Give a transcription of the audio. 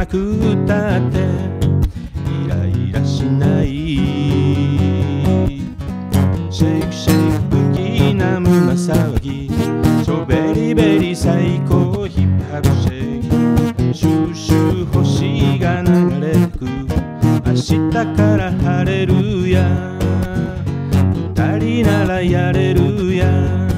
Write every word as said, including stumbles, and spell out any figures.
くったってイライラしない。シェイクシェイク不気な胸騒ぎ、チョベリベリ最高ヒップハップシェイク、シューシュー星が流れてく、明日から晴れるや、二人ならやれるや。